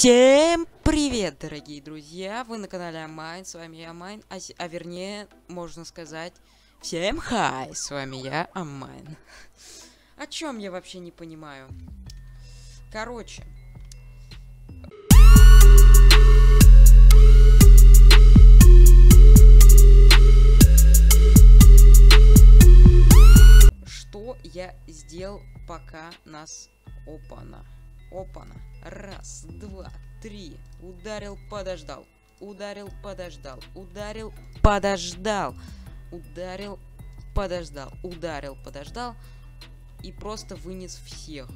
Всем привет, дорогие друзья! Вы на канале Амайн, с вами я Амайн, а вернее, можно сказать, всем хай, с вами я Амайн. О чем я вообще не понимаю? Короче. Что я сделал, пока нас... Опана. Раз, два, три. Ударил, подождал. Ударил, подождал. Ударил, подождал. Ударил, подождал. Ударил, подождал. И просто вынес всех.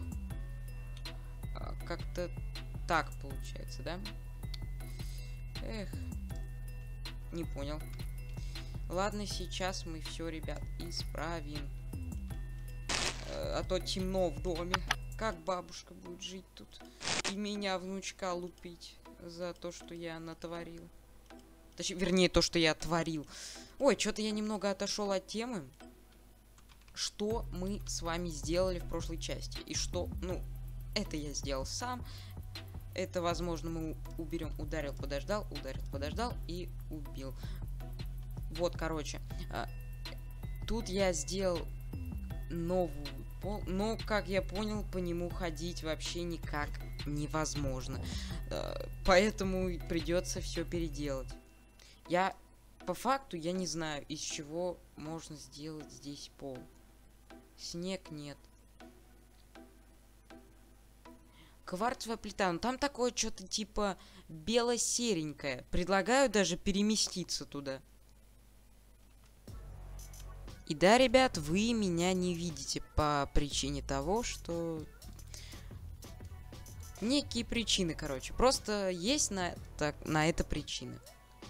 Как-то так получается, да? Эх. Не понял. Ладно, сейчас мы все, ребят, исправим. А то темно в доме. Как бабушка будет жить тут? И меня, внучка, лупить за то, что я натворил. Точнее, вернее, то, что я творил. Ой, что-то я немного отошел от темы. Что мы с вами сделали в прошлой части? И что, ну, это я сделал сам. Это, возможно, мы уберем. Ударил, подождал и убил. Вот, короче. Тут я сделал новую пол, но, как я понял, по нему ходить вообще никак невозможно. Поэтому придется все переделать. По факту, я не знаю, из чего можно сделать здесь пол. Снег нет. Кварцевая плита. Ну, там такое что-то типа бело-серенькое. Предлагаю даже переместиться туда. И да, ребят, вы меня не видите по причине того, что... Некие причины, короче. Просто есть на это причины.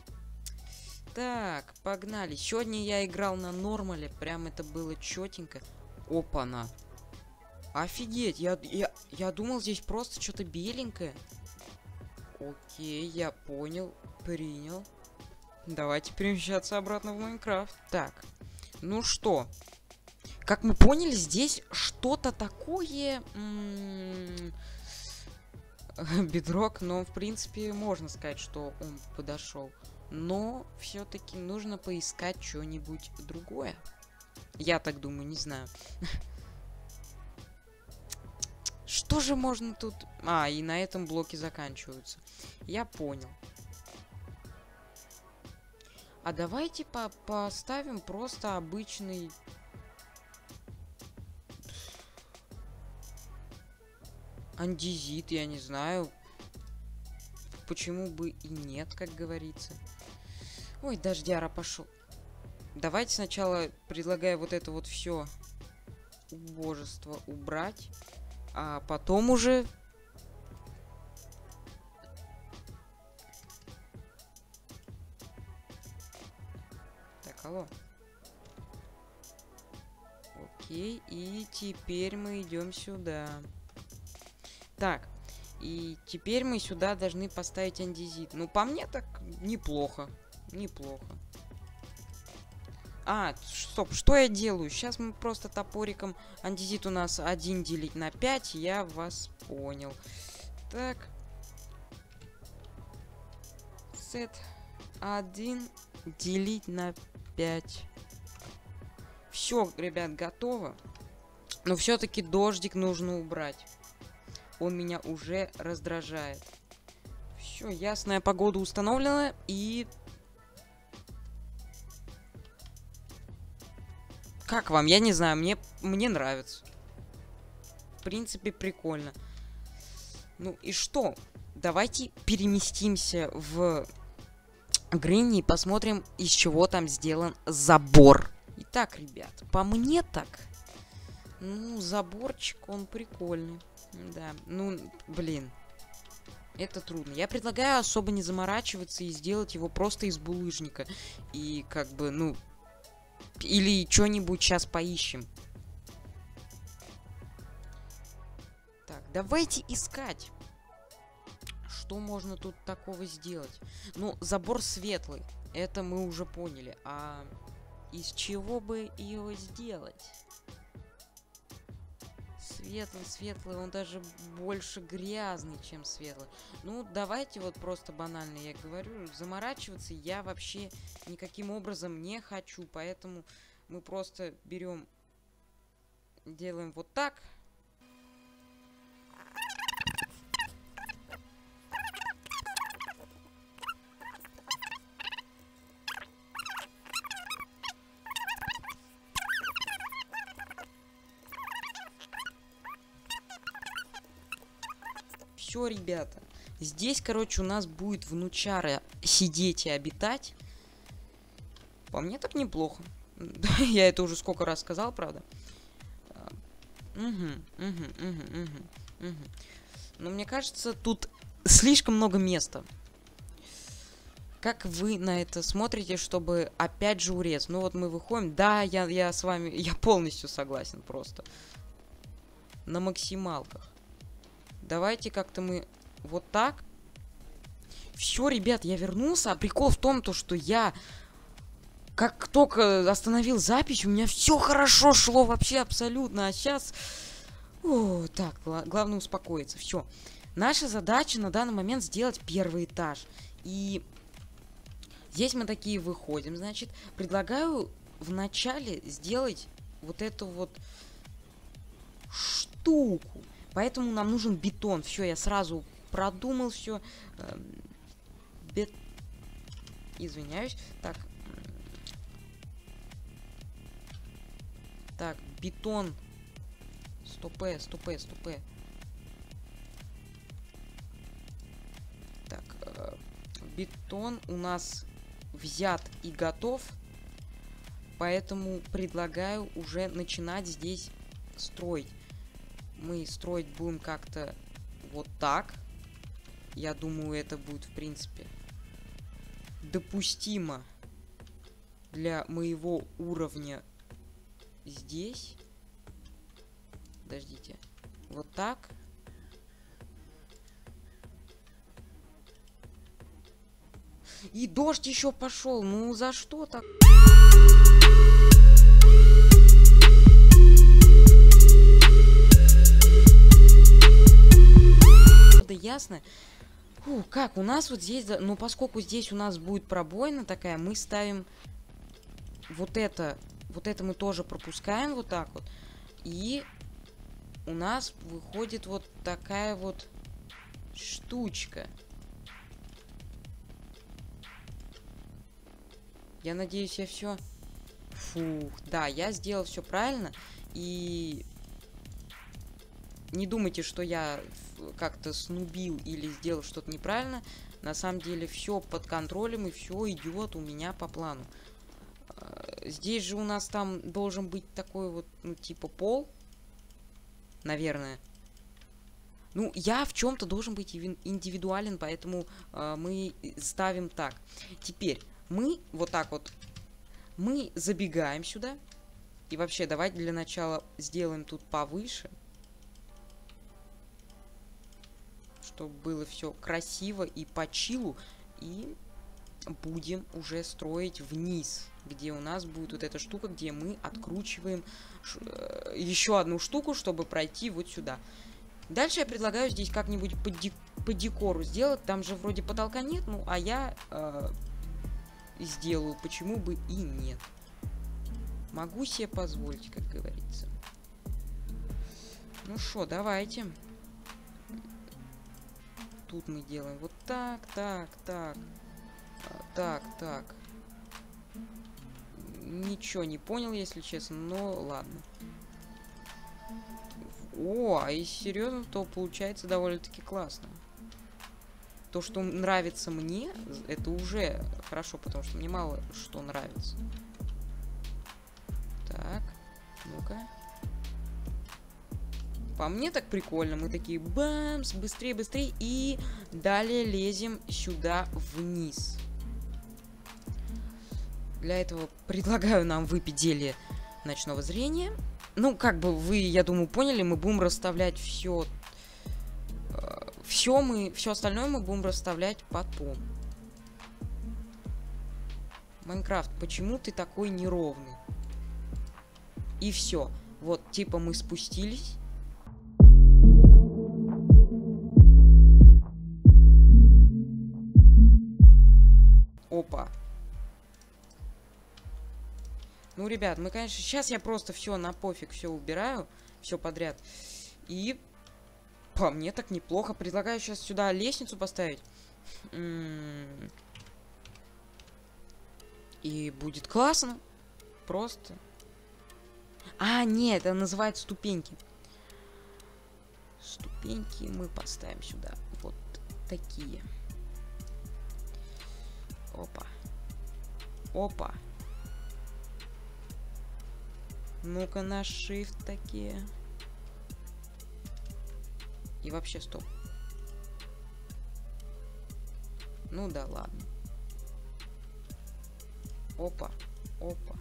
Так, погнали. Сегодня я играл на нормале. Прям это было четенько. Опа-на. Офигеть. Я думал, здесь просто что-то беленькое. Окей, я понял. Принял. Давайте перемещаться обратно в Майнкрафт. Так. Ну что, как мы поняли, здесь что-то такое... Бедрок, но в принципе можно сказать, что он подошел. Но все-таки нужно поискать что-нибудь другое. Я так думаю, не знаю. Что же можно тут... и на этом блоки заканчиваются. Я понял. А давайте поставим просто обычный... андезит, я не знаю. Почему бы и нет, как говорится. Ой, дождяра пошел. Давайте сначала предлагаю вот это вот все убожество убрать. А потом уже... Алло. Окей, и теперь мы идем сюда. Так, и теперь мы сюда должны поставить андезит. Ну, по мне так неплохо. Неплохо. Стоп, что я делаю? Сейчас мы просто топориком... Андезит у нас 1 делить на 5, я вас понял. Так. Сет 1 делить на 5. Все, ребят, готово. Но все-таки дождик нужно убрать. Он меня уже раздражает. Все, ясная погода установлена. И... Как вам? Я не знаю, мне нравится. В принципе, прикольно. Ну и что? Давайте переместимся в... Гринни и посмотрим, из чего там сделан забор. Итак, ребят, по мне так. Ну, заборчик, он прикольный. Да, ну, блин. Это трудно. Я предлагаю особо не заморачиваться и сделать его просто из булыжника. И как бы, ну... Или что-нибудь сейчас поищем. Так, давайте искать. Что можно тут такого сделать? Ну, забор светлый. Это мы уже поняли. А из чего бы его сделать? светлый, светлый, он даже больше грязный, чем светлый. Ну, давайте вот просто банально, я говорю, заморачиваться я вообще никаким образом не хочу, поэтому мы просто берем, делаем вот так. Все, ребята. Здесь, короче, у нас будет внучара сидеть и обитать. По мне так неплохо. Я это уже сколько раз сказал, правда. Но мне кажется, тут слишком много места. Как вы на это смотрите, чтобы опять же урез? Ну вот мы выходим. Да, я с вами, я полностью согласен просто. На максималках. Давайте как-то мы вот так. Все, ребят, я вернулся. А прикол в том, что я как только остановил запись, у меня все хорошо шло вообще абсолютно. А сейчас... О, так, главное успокоиться. Все. Наша задача на данный момент сделать первый этаж. И здесь мы такие выходим. Значит, предлагаю вначале сделать вот эту вот штуку. Поэтому нам нужен бетон. Все, я сразу продумал все. Извиняюсь. Так, бетон. Стопэ. Так, бетон у нас взят и готов. Поэтому предлагаю уже начинать здесь строить. Мы строить будем как-то вот так. Я думаю, это будет, в принципе, допустимо для моего уровня здесь. Подождите. Вот так. И дождь еще пошел. Ну, за что так? Ясно. Как у нас вот здесь, ну поскольку здесь у нас будет пробоина такая, мы ставим вот это мы тоже пропускаем вот так вот, и у нас выходит вот такая вот штучка. Я надеюсь, я все. Фух, да, я сделал все правильно. И не думайте, что я как-то снубил или сделал что-то неправильно. На самом деле все под контролем и все идет у меня по плану. Здесь же у нас там должен быть такой вот, ну, типа пол. Наверное. Ну, я в чем-то должен быть индивидуален, поэтому мы ставим так. Теперь мы вот так вот. Мы забегаем сюда. И вообще, давайте для начала сделаем тут повыше. Чтобы было все красиво и по чилу. И будем уже строить вниз, где у нас будет вот эта штука, где мы откручиваем еще одну штуку, чтобы пройти вот сюда. Дальше я предлагаю здесь как-нибудь по декору сделать. Там же вроде потолка нет, ну а я сделаю, почему бы и нет. Могу себе позволить, как говорится. Ну что, давайте. Тут мы делаем вот так. Ничего не понял, если честно, но ладно. О, а если серьезно, то получается довольно-таки классно. То, что нравится мне, это уже хорошо, потому что мне мало что нравится. Так, ну-ка. По мне так прикольно. Мы такие бамс, быстрее. И далее лезем сюда вниз. Для этого предлагаю нам выпить зелье ночного зрения. Ну, как бы вы, я думаю, поняли, мы будем расставлять все. Все остальное мы будем расставлять потом. Майнкрафт, почему ты такой неровный? И все. Вот, типа мы спустились. Опа. Ну, ребят, мы, конечно, сейчас я просто все на пофиг, все убираю, все подряд. И по мне так неплохо. Предлагаю сейчас сюда лестницу поставить. И будет классно. Просто. А, нет, это называется ступеньки. Ступеньки мы поставим сюда. Вот такие. Опа. Опа. Ну-ка на shift такие. И вообще стоп. Ну да ладно. Опа. Опа.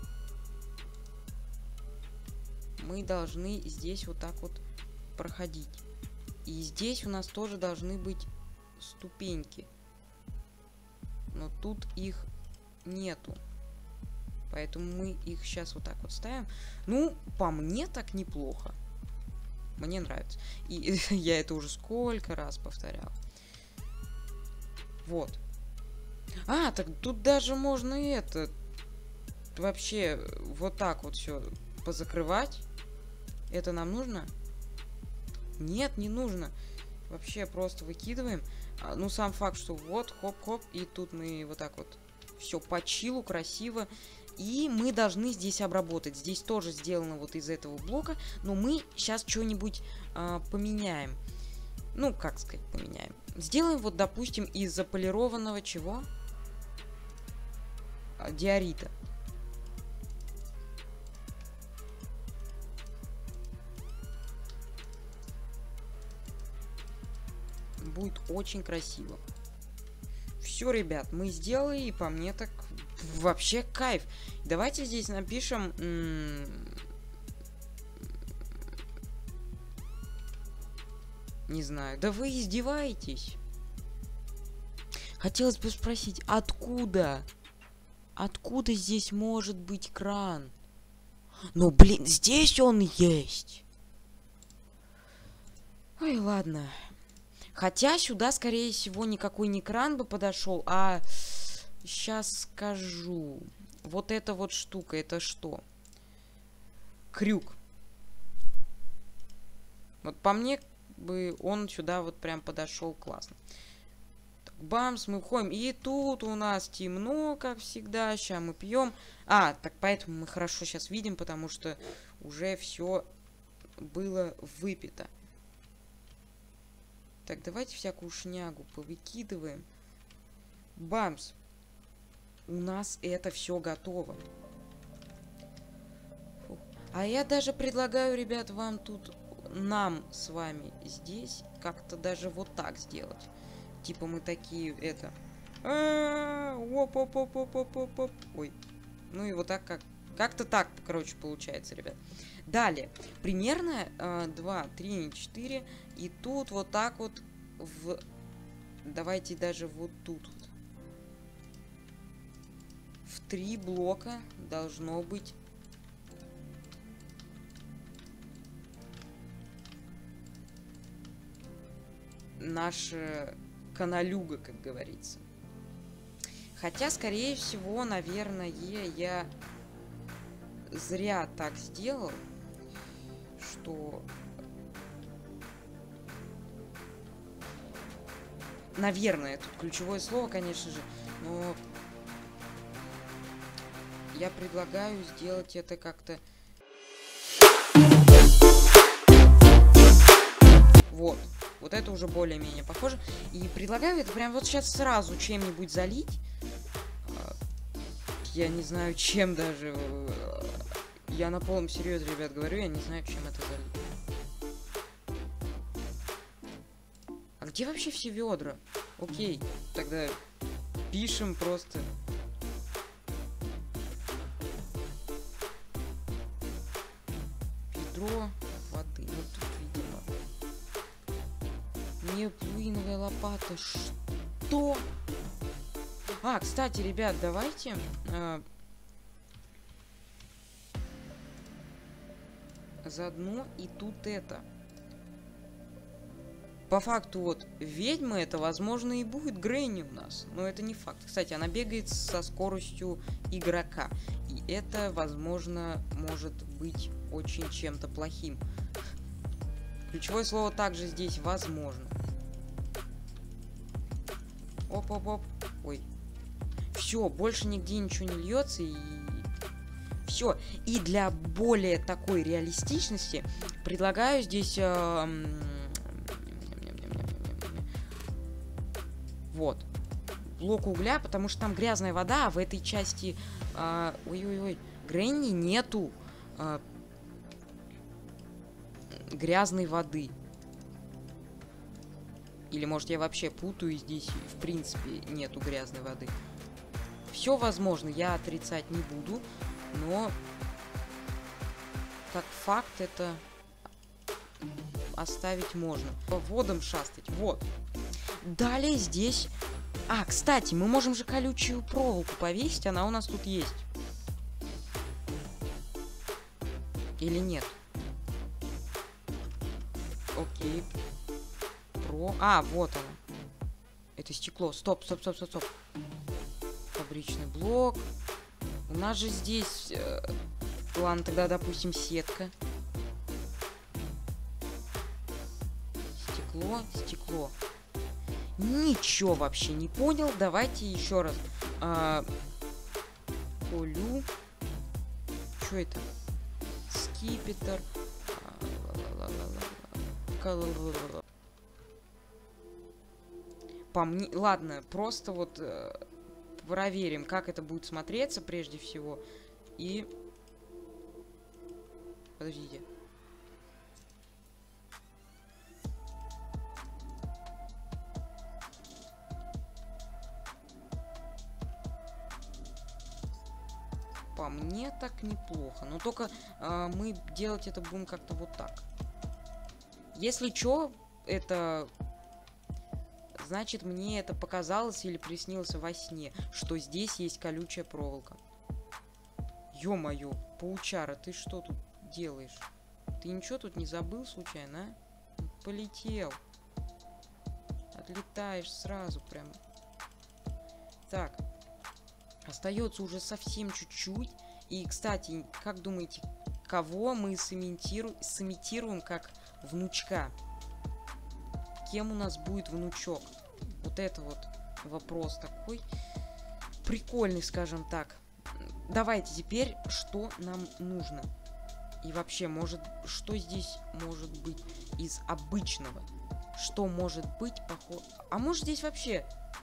Мы должны здесь вот так вот проходить. И здесь у нас тоже должны быть ступеньки. Но тут их нету. Поэтому мы их сейчас вот так вот ставим. Ну, по мне так неплохо. Мне нравится. И я это уже сколько раз повторял. Вот. А, так тут даже можно это... Вообще, вот так вот все позакрывать. Это нам нужно? Нет, не нужно. Вообще просто выкидываем. Ну, сам факт, что вот, хоп-хоп, и тут мы вот так вот все по чилу, красиво. И мы должны здесь обработать. Здесь тоже сделано вот из этого блока, но мы сейчас что-нибудь поменяем. Ну, как сказать, поменяем. Сделаем вот, допустим, из заполированного чего? Диорита. Будет очень красиво. Все, ребят, мы сделали, и по мне так вообще кайф. Давайте здесь напишем... Не знаю. Да вы издеваетесь? Хотелось бы спросить, откуда? Откуда здесь может быть кран? Ну, блин, здесь он есть. Ой, ладно. Хотя сюда, скорее всего, никакой не кран бы подошел, а... Сейчас скажу. Вот эта вот штука, это что? Крюк. Вот по мне бы он сюда вот прям подошел классно. Так, бамс, мы входим. И тут у нас темно, как всегда. Сейчас мы пьем. А, так поэтому мы хорошо сейчас видим, потому что уже все было выпито. Так, давайте всякую шнягу повыкидываем. Бамс. У нас это все готово. Фух. А я даже предлагаю, ребят, вам тут, нам с вами здесь как-то даже вот так сделать. Типа мы такие, это... Оп-оп-оп-оп-оп-оп-оп. Ой. Ну и вот так как-то так, короче, получается, ребят. Далее. Примерно 2, 3, 4. И тут вот так вот в... Давайте даже вот тут вот. В 3 блока должно быть наша каналюга, как говорится. Хотя, скорее всего, наверное, я зря так сделал, что... Наверное, тут ключевое слово, конечно же, но... Я предлагаю сделать это как-то... Вот. Вот это уже более-менее похоже. И предлагаю это прям вот сейчас сразу чем-нибудь залить. Я не знаю, чем даже. Я на полном серьезе, ребят, говорю, я не знаю, чем это залить. А где вообще все ведра? Окей, тогда пишем просто... Ведро воды. Вот тут, видимо. Неплуиновая лопата. Что? А, кстати, ребят, давайте... заодно и тут это. по факту вот ведьма это, возможно, и будет Грэнни у нас. Но это не факт. Кстати, она бегает со скоростью игрока. И это, возможно, может быть очень чем-то плохим. Ключевое слово также здесь возможно. Оп-оп-оп. Ой. Все, больше нигде ничего не льется и... Все. И для более такой реалистичности предлагаю здесь... Вот. Блок угля, потому что там грязная вода, а в этой части... Ой-ой-ой. Грэнни нету грязной воды. Или, может, я вообще путаю, и здесь, в принципе, нету грязной воды. Все возможно, я отрицать не буду, но как факт это оставить можно. По водам шастать, вот. Далее здесь... кстати, мы можем же колючую проволоку повесить, она у нас тут есть. Или нет? Окей. Вот оно. Это стекло. Стоп. Фабричный блок. У нас же здесь... Ладно, тогда, допустим, сетка. Стекло. Ничего вообще не понял. Давайте еще раз. Колю. Что это? Скипетр. По мне... Ладно, просто вот проверим, как это будет смотреться прежде всего. И... Подождите. По мне так неплохо. Но только мы делать это будем как-то вот так. Если чё, это... Значит, мне это показалось или приснилось во сне, что здесь есть колючая проволока. Ё-моё, паучара, ты что тут делаешь? Ты ничего тут не забыл случайно, а? Полетел. Отлетаешь сразу прям. Так. Остается уже совсем чуть-чуть. И, кстати, как думаете, кого мы сымитируем как внучка? Кем у нас будет внучок? Вот это вот вопрос такой прикольный, скажем так. Давайте теперь, что нам нужно? И вообще, что здесь может быть из обычного? Что может быть похоже? А может здесь вообще...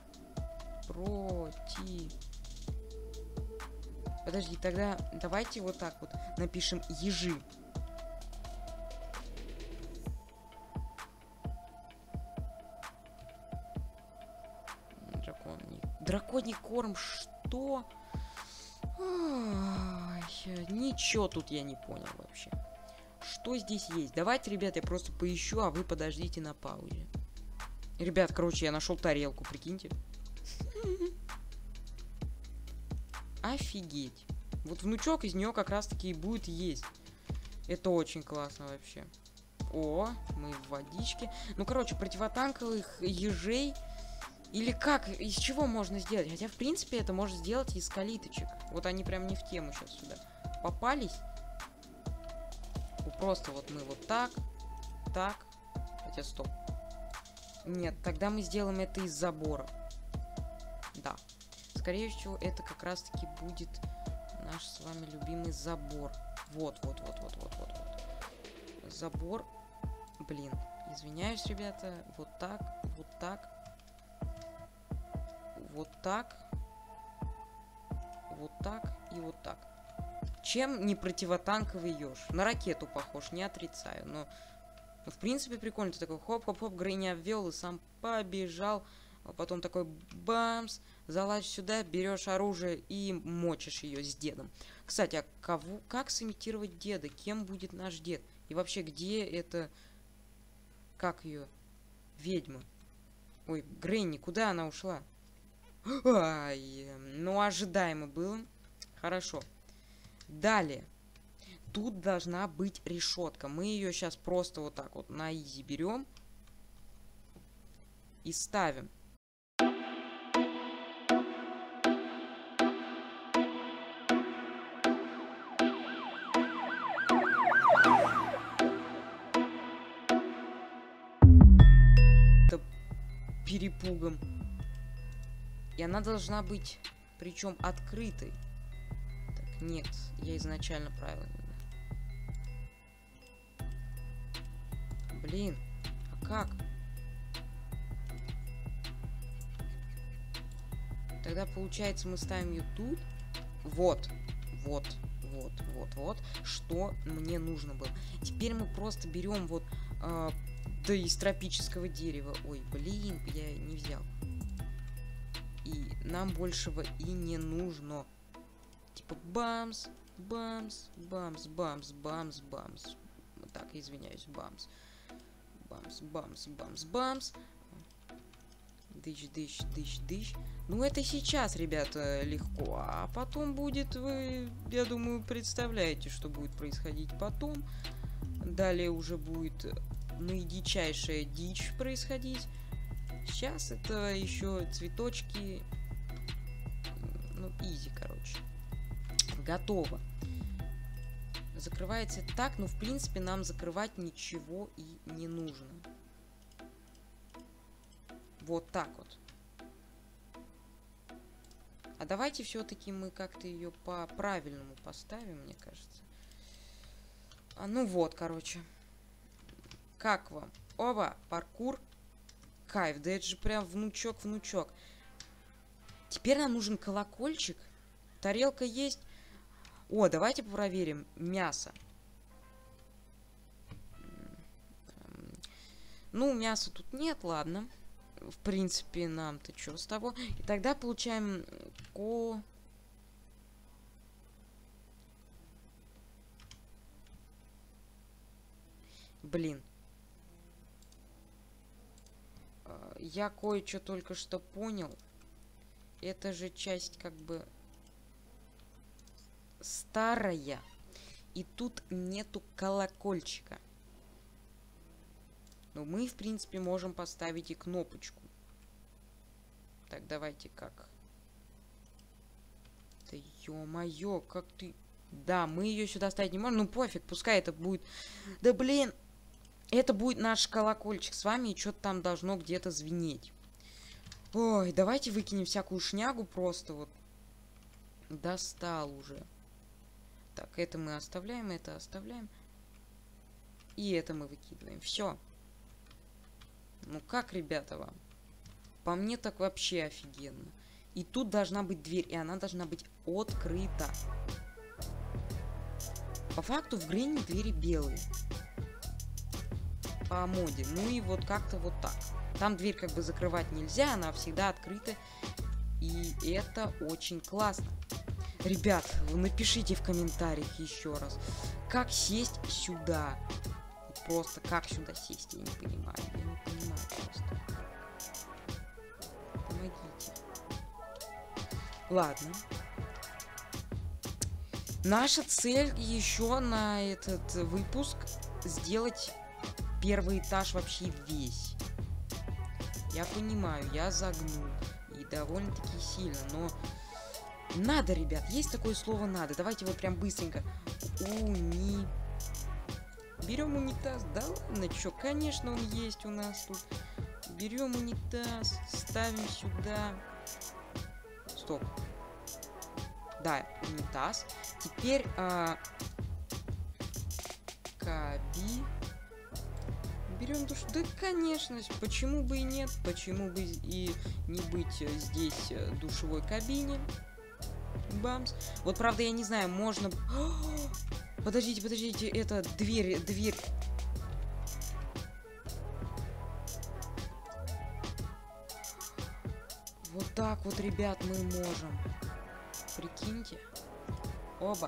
Подожди, тогда давайте вот так вот напишем ежи. Драконий корм, что? Ничего тут я не понял вообще. Что здесь есть? Давайте, ребят, я просто поищу, а вы подождите на паузе. Ребят, короче, я нашел тарелку, прикиньте. Офигеть. Вот внучок из нее как раз таки и будет есть. Это очень классно вообще. О, мы в водичке. Ну, короче, противотанковых ежей. Или как? Из чего можно сделать? Хотя, в принципе, это можно сделать из калиточек. Вот они прям не в тему сейчас сюда попались. Просто вот мы вот так. Так. Хотя, стоп. Нет, тогда мы сделаем это из забора. Да. Скорее всего, это как раз-таки будет наш с вами любимый забор. Вот. Забор. Блин, извиняюсь, ребята. Вот так, вот так. Вот так. Вот так и вот так. Чем не противотанковый еж? На ракету похож, не отрицаю. Но в принципе прикольно. Ты такой хоп-хоп-хоп, Грэнни обвел и сам побежал. А потом такой бамс. Залазь сюда, берешь оружие и мочишь ее с дедом. Кстати, а как сымитировать деда? Кем будет наш дед? И вообще, где это... Как ее? Ведьма. Ой, Грэнни, куда она ушла? Ай, ну ожидаемо было. Хорошо. Далее. Тут должна быть решетка. Мы ее сейчас просто вот так вот на изи берем. и ставим. Перепугом. И она должна быть, причем открытой. Так, нет, я изначально правильно. Блин, а как? Тогда получается мы ставим ее тут. Вот, что мне нужно было. Теперь мы просто берем вот да из тропического дерева. Ой, блин, я не взял. И нам большего и не нужно. Типа бамс, бамс, бамс, бамс, бамс, бамс. Так, извиняюсь, бамс. Бамс, бамс, бамс, бамс. Дыщ, дыщ, дыщ, дыщ. Ну, это сейчас, ребята, легко. А потом будет, вы, я думаю, представляете, что будет происходить потом. Далее уже будет наидичайшая дичь происходить. Сейчас это еще цветочки. Ну, изи, короче. Готово. Закрывается так, но в принципе нам закрывать ничего и не нужно. Вот так вот. А давайте все-таки мы как-то ее по-правильному поставим, мне кажется. Ну вот, короче. Как вам? Оба, паркур. Кайф, да это же прям внучок. Теперь нам нужен колокольчик. Тарелка есть. О, давайте проверим. Мясо. Ну, мяса тут нет, ладно. В принципе, нам-то что с того. И тогда получаем Блин. Я кое-что только что понял. Это же часть как бы старая. И тут нету колокольчика. Но мы, в принципе, можем поставить и кнопочку. Так, давайте как? Да ё-моё, как ты... Да, мы ее сюда ставить не можем. Ну пофиг, пускай это будет... Да блин! Это будет наш колокольчик с вами, и что-то там должно где-то звенеть. Ой, давайте выкинем всякую шнягу просто вот. Достал уже. Так, это мы оставляем, это оставляем. И это мы выкидываем. Все. Ну как, ребята, вам? По мне так вообще офигенно. И тут должна быть дверь, и она должна быть открыта. По факту в Гренни двери белые. По моде. Ну и вот как-то вот так. Там дверь как бы закрывать нельзя, она всегда открыта. И это очень классно. Ребят, напишите в комментариях еще раз, как сесть сюда. Просто как сюда сесть, я не понимаю. Я не понимаю просто. Помогите. Ладно. Наша цель еще на этот выпуск сделать первый этаж вообще весь. Я понимаю, я загнул. И довольно-таки сильно, но... Надо, ребят, есть такое слово надо. Давайте вот прям быстренько. Берем унитаз. Да ладно, чё, конечно, он есть у нас тут. Берем унитаз, ставим сюда. Стоп. Да, унитаз. Теперь каби. Берем душ. Да, конечно, почему бы и нет? Почему бы и не быть здесь душевой кабине? Бамс. Вот, правда, я не знаю, можно... Подождите, это дверь. Вот так вот, ребят, мы можем. Прикиньте. Оба.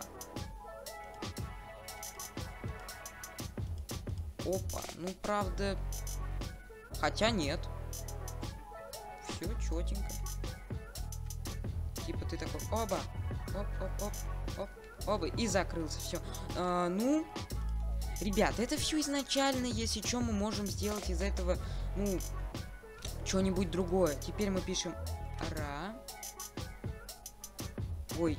Опа. Ну, правда... Хотя нет. Все четенько. Типа ты такой, оба. Оба. И закрылся. Все. Ну... Ребят, это все изначально, если что, мы можем сделать из этого, ну... что-нибудь другое. Теперь мы пишем ра. Ой.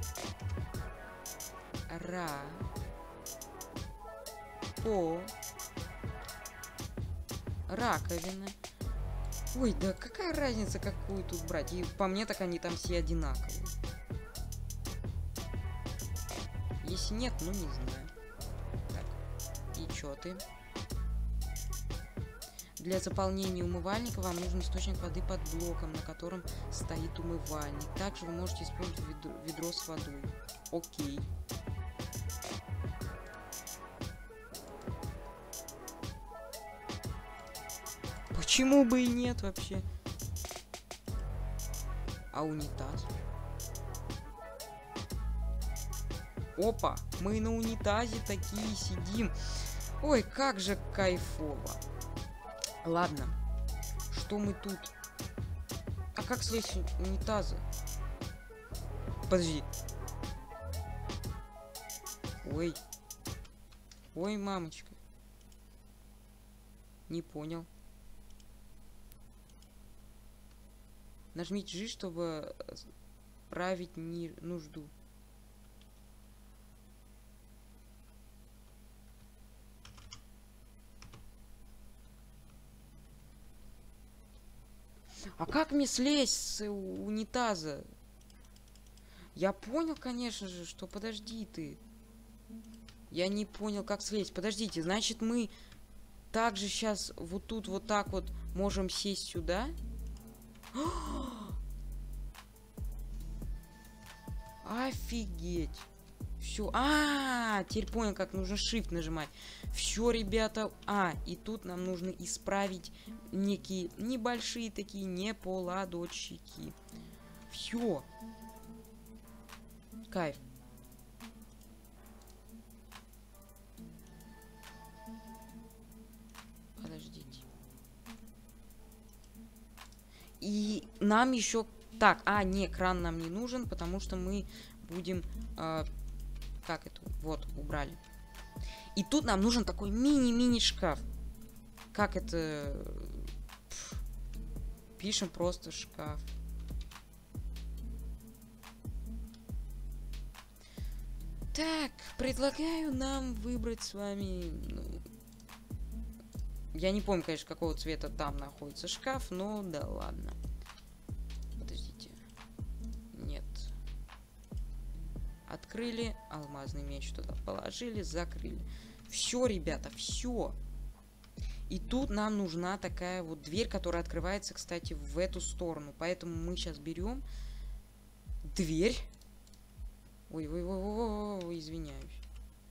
Ра. По. Раковина. Ой, да какая разница, какую тут брать? И по мне так они там все одинаковые. Если нет, ну не знаю. Так. И чё ты? Для заполнения умывальника вам нужен источник воды под блоком, на котором стоит умывальник. Также вы можете использовать ведро с водой. Окей. Почему бы и нет вообще? А унитаз? Опа, мы на унитазе такие сидим. Ой, как же кайфово. Ладно, что мы тут? А как слезть с унитаза? Подожди. Ой. Ой, мамочка. Не понял. Нажмите G, чтобы править нужду. А как мне слезть с унитаза? Я понял, конечно же, что... Подожди ты. Я не понял, как слезть. Подождите, значит, мы также сейчас вот тут вот так вот можем сесть сюда? Офигеть. Все. Теперь понял, как нужно Shift нажимать. Все, ребята. И тут нам нужно исправить некие небольшие такие неполадочки. Все. Кайф. Подождите. И нам еще... Так, не, кран нам не нужен, потому что мы будем... как это? Вот, убрали. И тут нам нужен такой мини-мини шкаф. Как это... Пишем просто шкаф. Так, предлагаю нам выбрать с вами... я не помню, конечно, какого цвета там находится шкаф, но да ладно. Подождите. Нет. Открыли, алмазный меч туда положили, закрыли. Все, ребята, все. И тут нам нужна такая вот дверь, которая открывается, кстати, в эту сторону. Поэтому мы сейчас берем дверь. Ой, извиняюсь.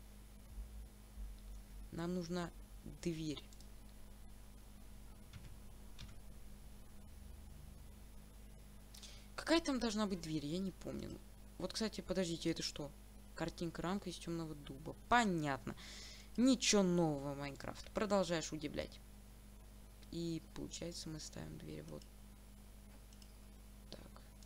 Нам нужна дверь. Какая там должна быть дверь? Я не помню. Вот, кстати, подождите, это что? Картинка, рамка из темного дуба. Понятно. Ничего нового, Майнкрафт. Продолжаешь удивлять. И получается, мы ставим дверь вот так.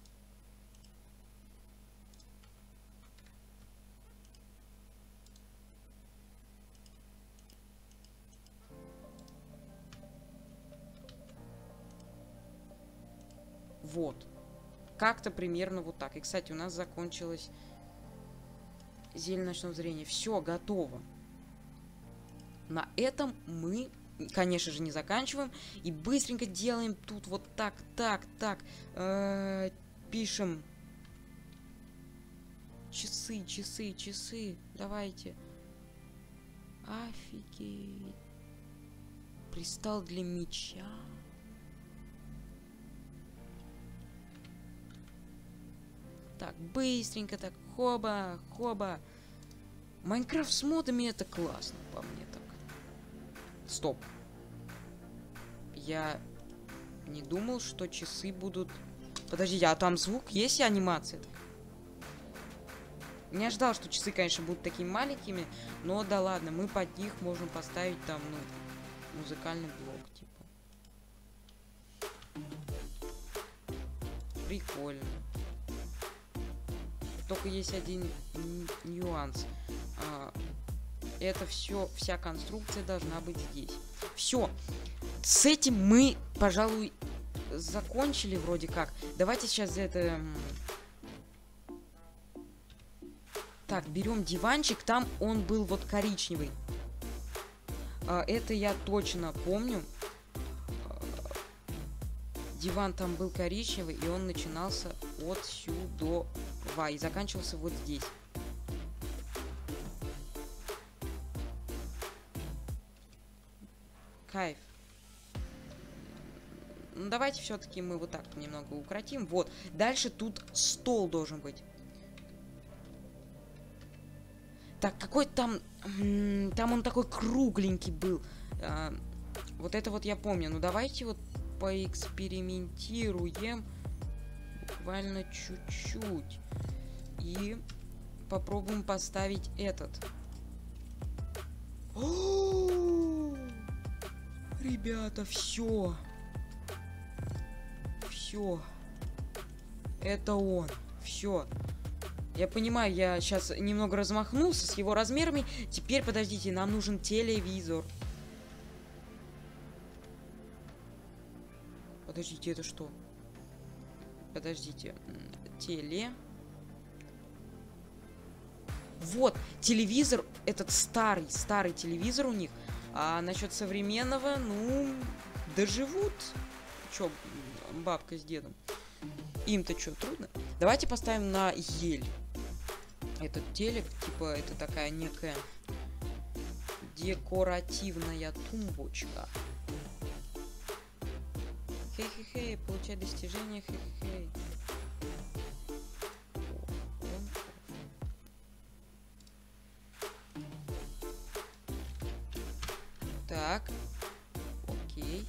Вот. Как-то примерно вот так. И, кстати, у нас закончилось зелье ночного зрения. Все, готово. На этом мы, конечно же, не заканчиваем. И быстренько делаем тут вот так. Пишем. Часы. Давайте. Офигеть. Кристалл для меча. Так, быстренько так. Хоба. Майнкрафт с модами это классно, по мне так. Стоп. Я не думал, что часы будут... Подождите, а там звук есть и анимация? Не ожидал, что часы, конечно, будут такими маленькими, но да ладно, мы под них можем поставить там, музыкальный блок, типа. Прикольно. Только есть один нюанс. Это все, вся конструкция должна быть здесь. Все. С этим мы, пожалуй, закончили вроде как. Давайте сейчас это... Так, берем диванчик. Там он был вот коричневый. Это я точно помню. Диван там был коричневый, и он начинался отсюда и заканчивался вот здесь. Кайф. Ну, давайте все-таки мы вот так немного укоротим. Вот. Дальше тут стол должен быть. Так, какой там... Там он такой кругленький был. Вот это вот я помню. Ну, давайте вот поэкспериментируем. Буквально чуть-чуть. И попробуем поставить этот. Ребята, все. Все. Это он. Все. Я понимаю, я сейчас немного размахнулся с его размерами. Теперь, подождите, нам нужен телевизор. Подождите, это что? Подождите. Вот, телевизор, этот старый телевизор у них. А насчет современного, ну, доживут. Чё, бабка с дедом? Им-то что, трудно? Давайте поставим на ель. Этот телек, типа, это такая некая декоративная тумбочка. Хей-хей-хей, получай достижение, хей-хей. Так. Окей.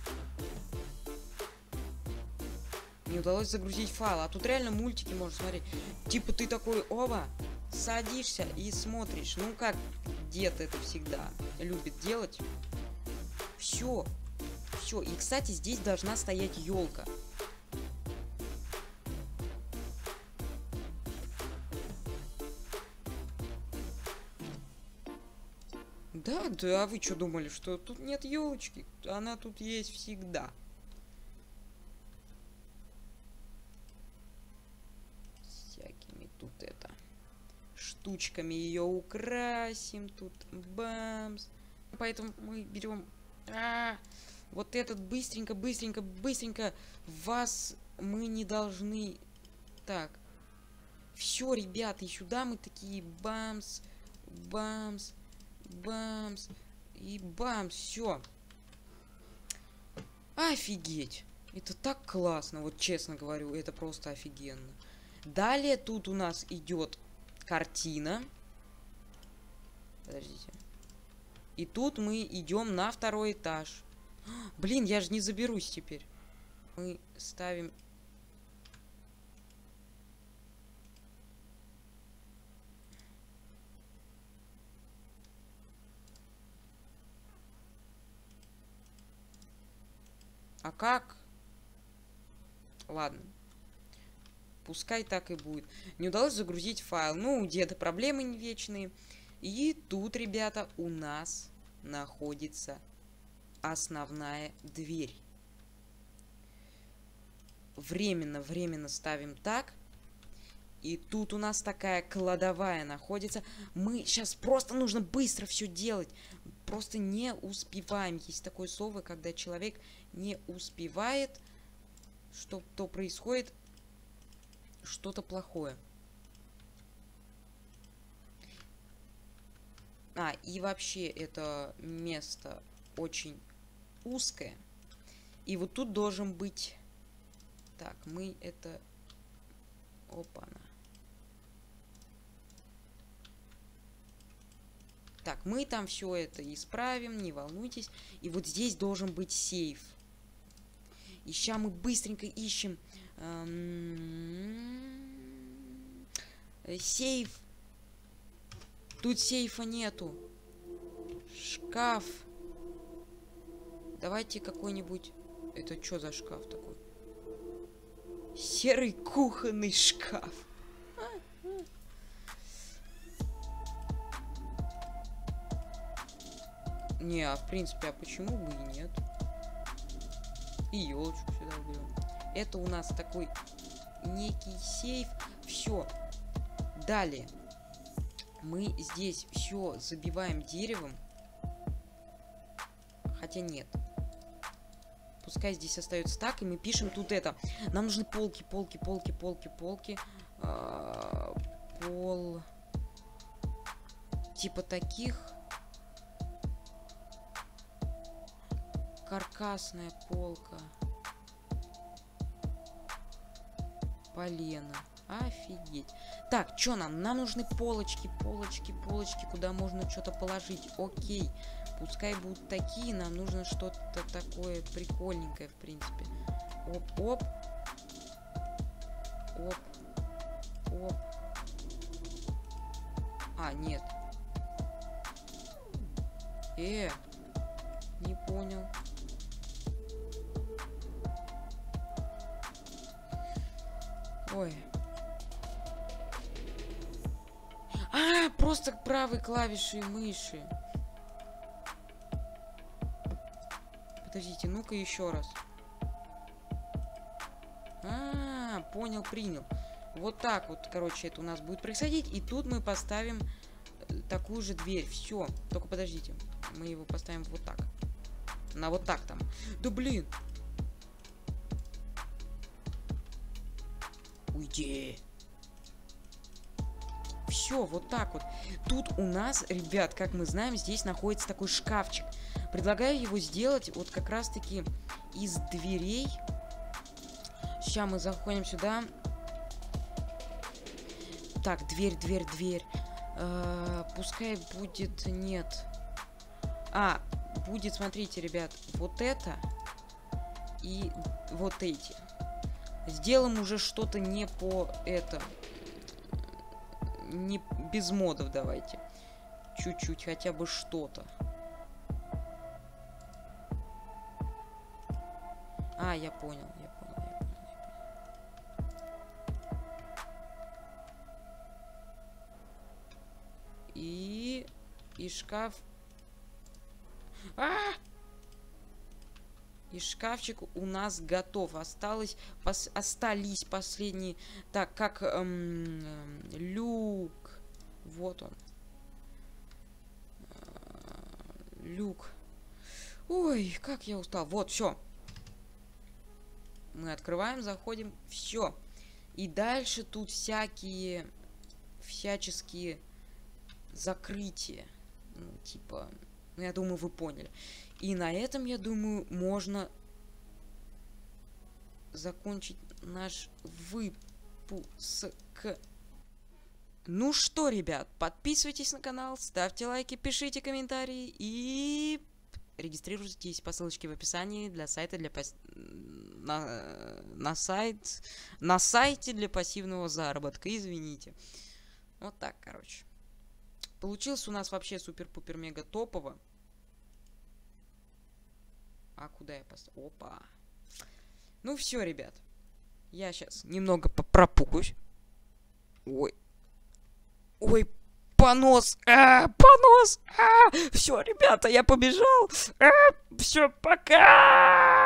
Не удалось загрузить файл. А тут реально мультики можно смотреть. Типа ты такой, оба, садишься и смотришь. Ну как дед это всегда любит делать. Все. Все. И, кстати, здесь должна стоять елка. Да, а вы что думали, что тут нет елочки? Она тут есть всегда. Всякими тут это штучками ее украсим тут. Бамс. Поэтому мы берем вот этот быстренько. Вас мы не должны. Так. Все, ребята, и сюда мы такие бамс. И бамс, все. Офигеть. Это так классно, вот честно говорю, это просто офигенно. Далее тут у нас идет картина. Подождите. И тут мы идем на второй этаж. Блин, я же не заберусь теперь. Мы ставим... А как? Ладно. Пускай так и будет. Не удалось загрузить файл. Ну, где-то проблемы вечные. И тут, ребята, у нас находится основная дверь. Временно ставим так. И тут у нас такая кладовая находится. Мы сейчас просто нужно быстро все делать. Просто не успеваем. Есть такое слово, когда человек не успевает, что происходит что-то плохое. И вообще это место очень узкое. И вот тут должен быть... Так, мы это... Опа-на. Так, мы там все это исправим, не волнуйтесь. И вот здесь должен быть сейф. И сейчас мы быстренько ищем... Сейф. Тут сейфа нету. Шкаф. Давайте какой-нибудь... Это что за шкаф такой? Серый кухонный шкаф. Не, в принципе, а почему бы и нет? И елочку сюда уберем. Это у нас такой некий сейф. Все. Далее. Мы здесь все забиваем деревом. Хотя нет. Пускай здесь остается так, и мы пишем тут это. Нам нужны полки. Пол. Типа таких. Каркасная полка. Полено. Офигеть. Так, что нам? Нам нужны полочки, куда можно что-то положить. Окей. Пускай будут такие, нам нужно что-то такое прикольненькое, в принципе. Оп. А, нет. Не понял. Ой. Просто правой клавишей мыши. Подождите, ну-ка еще раз. Понял, принял. Вот так вот, короче, это у нас будет происходить. И тут мы поставим такую же дверь. Все. Только подождите. Мы его поставим вот так. На вот так там. Да блин. Уйди. Все, вот так вот. Тут у нас, ребят, как мы знаем, здесь находится такой шкафчик. Предлагаю его сделать вот как раз-таки из дверей. Сейчас мы заходим сюда. Так, дверь. Пускай будет... Нет. Будет, смотрите, ребят, вот это и вот эти. Сделаем уже что-то не по это. Не без модов давайте. Чуть-чуть, хотя бы что-то. Я понял. И шкаф. И шкафчик у нас готов. Остались последние. Так, как люк. Вот он. Люк. Ой, как я устал. Вот, все. Мы открываем, заходим. Все. И дальше тут всяческие закрытия. Ну, типа... Ну, я думаю, вы поняли. И на этом, я думаю, можно закончить наш выпуск. Ну что, ребят, подписывайтесь на канал, ставьте лайки, пишите комментарии и регистрируйтесь по ссылочке в описании для сайта на сайте для пассивного заработка. Извините. Вот так, короче. Получилось у нас вообще супер-пупер-мега топово. Куда я поставил? Опа. Ну все, ребят. Я сейчас немного пропукаюсь. Ой, понос. Понос. Все, ребята, я побежал. Все, пока.